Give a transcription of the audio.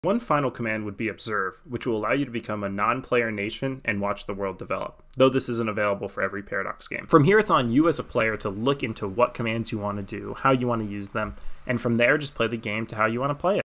One final command would be Observe, which will allow you to become a non-player nation and watch the world develop, though this isn't available for every Paradox game. From here, it's on you as a player to look into what commands you want to do, how you want to use them, and from there, just play the game to how you want to play it.